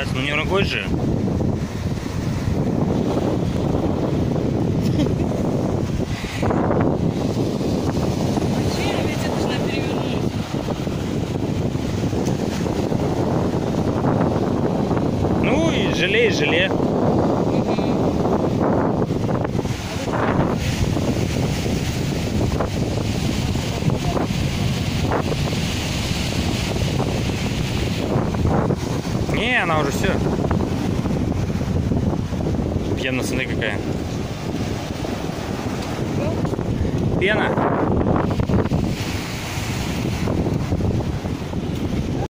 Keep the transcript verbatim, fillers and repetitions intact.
получается. Ну не рукой же. Ну и желе, и желе. Не, она уже все. Пена, смотри какая. Пена.